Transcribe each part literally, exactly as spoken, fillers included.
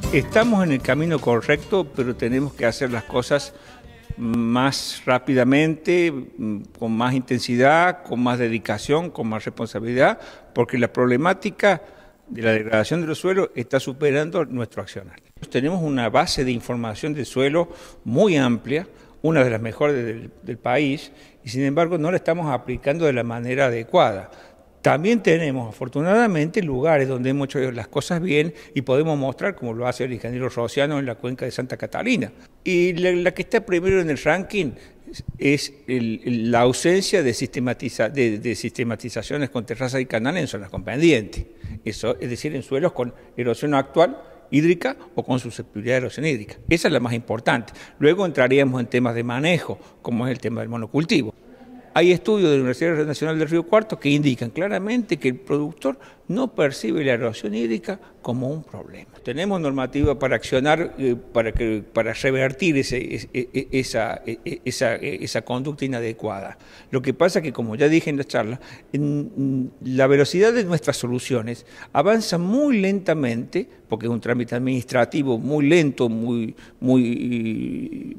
Estamos en el camino correcto, pero tenemos que hacer las cosas más rápidamente, con más intensidad, con más dedicación, con más responsabilidad, porque la problemática de la degradación de los suelos está superando nuestro accionar. Tenemos una base de información del suelo muy amplia, una de las mejores del, del país, y sin embargo no la estamos aplicando de la manera adecuada. También tenemos, afortunadamente, lugares donde hemos hecho las cosas bien y podemos mostrar, como lo hace el ingeniero Rociano en la cuenca de Santa Catalina. Y la, la que está primero en el ranking es el, el, la ausencia de, sistematiza, de, de sistematizaciones con terrazas y canales en zonas con pendiente. Eso, es decir, en suelos con erosión actual hídrica o con susceptibilidad de erosión hídrica. Esa es la más importante. Luego entraríamos en temas de manejo, como es el tema del monocultivo. Hay estudios de la Universidad Nacional del Río Cuarto que indican claramente que el productor no percibe la erosión hídrica como un problema. Tenemos normativa para accionar, eh, para, que, para revertir ese, esa, esa, esa conducta inadecuada. Lo que pasa es que, como ya dije en la charla, en, la velocidad de nuestras soluciones avanza muy lentamente, porque es un trámite administrativo muy lento, muy, muy,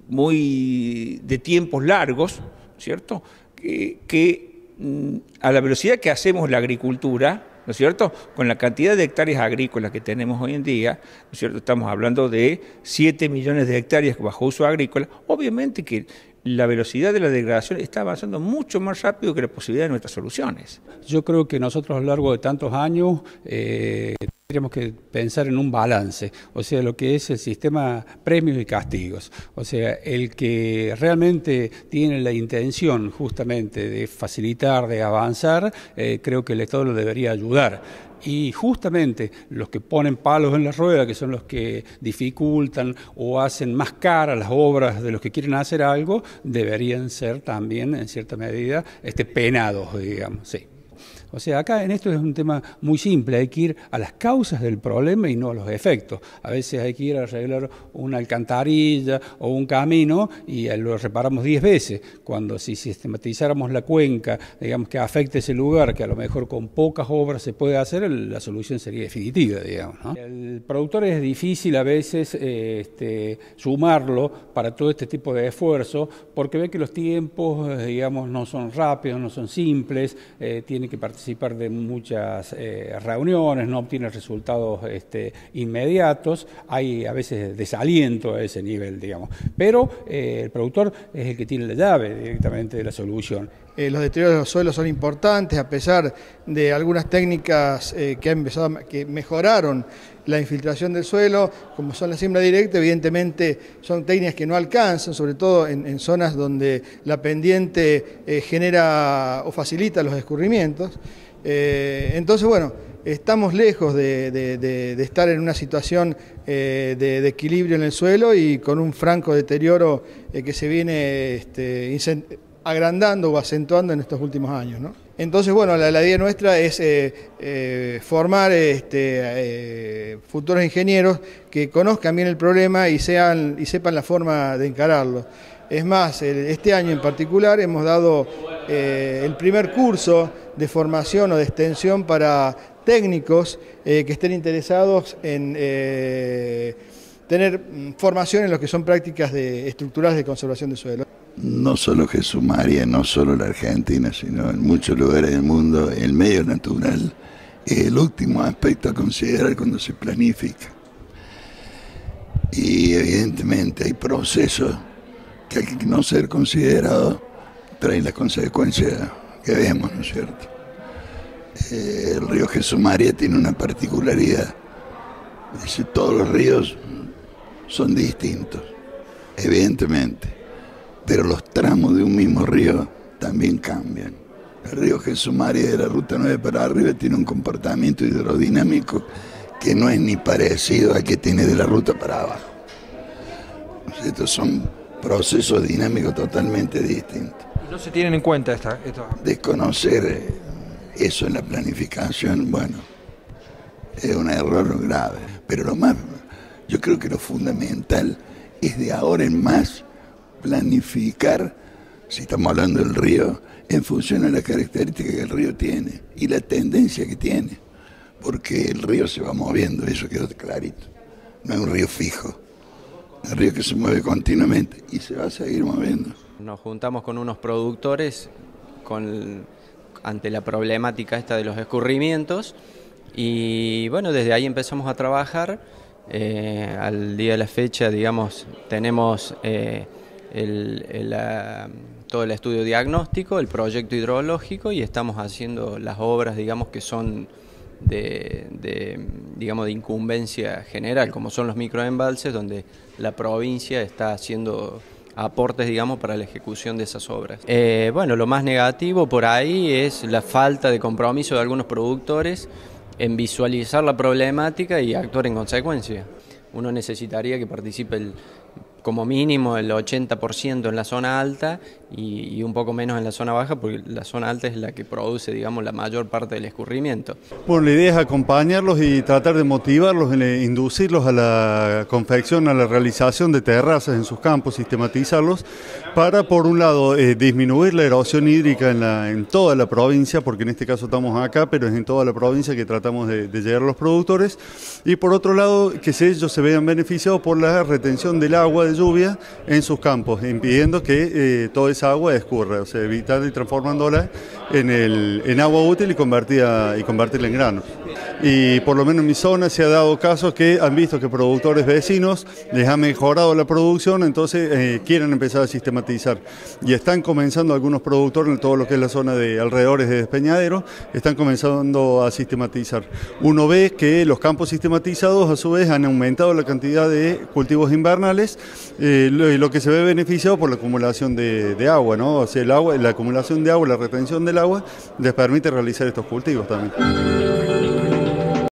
muy de tiempos largos, ¿cierto?, que, que a la velocidad que hacemos la agricultura, ¿no es cierto?, con la cantidad de hectáreas agrícolas que tenemos hoy en día, ¿no es cierto?, estamos hablando de siete millones de hectáreas bajo uso agrícola, obviamente que la velocidad de la degradación está avanzando mucho más rápido que la posibilidad de nuestras soluciones. Yo creo que nosotros a lo largo de tantos años eh, tendríamos que pensar en un balance, o sea, lo que es el sistema premios y castigos. O sea, el que realmente tiene la intención justamente de facilitar, de avanzar, eh, creo que el Estado lo debería ayudar. Y justamente los que ponen palos en la rueda, que son los que dificultan o hacen más caras las obras de los que quieren hacer algo, deberían ser también, en cierta medida, este, penados, digamos, sí. O sea, acá en esto es un tema muy simple, hay que ir a las causas del problema y no a los efectos. A veces hay que ir a arreglar una alcantarilla o un camino y lo reparamos diez veces, cuando si sistematizáramos la cuenca, digamos, que afecte ese lugar, que a lo mejor con pocas obras se puede hacer, la solución sería definitiva, digamos, ¿no? El productor es difícil a veces eh, este, sumarlo para todo este tipo de esfuerzo, porque ve que los tiempos, digamos, no son rápidos, no son simples, eh, tiene que participar participar de muchas eh, reuniones, no obtiene resultados este, inmediatos, hay a veces desaliento a ese nivel, digamos, pero eh, el productor es el que tiene la llave directamente de la solución. Eh, los deterioros de los suelos son importantes, a pesar de algunas técnicas eh, que han empezado, que mejoraron la infiltración del suelo, como son la siembra directa. Evidentemente son técnicas que no alcanzan, sobre todo en, en zonas donde la pendiente eh, genera o facilita los escurrimientos. Eh, entonces, bueno, estamos lejos de, de, de, de estar en una situación eh, de, de equilibrio en el suelo y con un franco deterioro eh, que se viene este, agrandando o acentuando en estos últimos años, ¿no? Entonces, bueno, la, la idea nuestra es eh, eh, formar este, eh, futuros ingenieros que conozcan bien el problema y, sean, y sepan la forma de encararlo. Es más, este año en particular hemos dado eh, el primer curso de formación o de extensión para técnicos eh, que estén interesados en eh, tener formación en lo que son prácticas de, estructurales de conservación de suelo. No solo Jesús María, no solo la Argentina, sino en muchos lugares del mundo, el medio natural es el último aspecto a considerar cuando se planifica. Y evidentemente hay procesos que al no ser considerados traen las consecuencias que vemos, ¿no es cierto? Eh, el río Jesús María tiene una particularidad, es decir, todos los ríos son distintos, evidentemente. Pero los tramos de un mismo río también cambian. El río Jesús María de la Ruta nueve para arriba tiene un comportamiento hidrodinámico que no es ni parecido al que tiene de la ruta para abajo. Estos son procesos dinámicos totalmente distintos. ¿Y no se tienen en cuenta esta, esto? Desconocer eso en la planificación, bueno, es un error grave. Pero lo más, yo creo que lo fundamental es de ahora en más planificar, si estamos hablando del río, en función de las características que el río tiene y la tendencia que tiene, porque el río se va moviendo, eso quedó clarito. no es un río fijo, es un río que se mueve continuamente y se va a seguir moviendo. Nos juntamos con unos productores con, ante la problemática esta de los escurrimientos y bueno, desde ahí empezamos a trabajar. Eh, al día de la fecha, digamos, tenemos eh, el, el, la, todo el estudio diagnóstico, el proyecto hidrológico y estamos haciendo las obras, digamos, que son de, de, digamos, de incumbencia general, como son los microembalses, donde la provincia está haciendo aportes, digamos, para la ejecución de esas obras. Eh, bueno, lo más negativo por ahí es la falta de compromiso de algunos productores en visualizar la problemática y actuar en consecuencia. Uno necesitaría que participe el, como mínimo el ochenta por ciento en la zona alta y, y un poco menos en la zona baja, porque la zona alta es la que produce, digamos, la mayor parte del escurrimiento. Bueno, la idea es acompañarlos y tratar de motivarlos, inducirlos a la confección, a la realización de terrazas en sus campos, sistematizarlos, para, por un lado, eh, disminuir la erosión hídrica en, la, en toda la provincia, porque en este caso estamos acá, pero es en toda la provincia que tratamos de, de llegar a los productores, y por otro lado, que ellos se vean beneficiados por la retención del agua de lluvia en sus campos, impidiendo que eh, toda esa agua escurra, o sea, evitando y transformándola en, el, en agua útil y, convertida, y convertirla en granos. Y por lo menos en mi zona se ha dado casos que han visto que productores vecinos les ha mejorado la producción, entonces eh, quieren empezar a sistematizar. Y están comenzando algunos productores en todo lo que es la zona de alrededores de Despeñadero, están comenzando a sistematizar. Uno ve que los campos sistematizados a su vez han aumentado la cantidad de cultivos invernales, eh, lo, lo que se ve beneficiado por la acumulación de, de agua, ¿no? O sea, el agua, la acumulación de agua, la retención del agua les permite realizar estos cultivos también.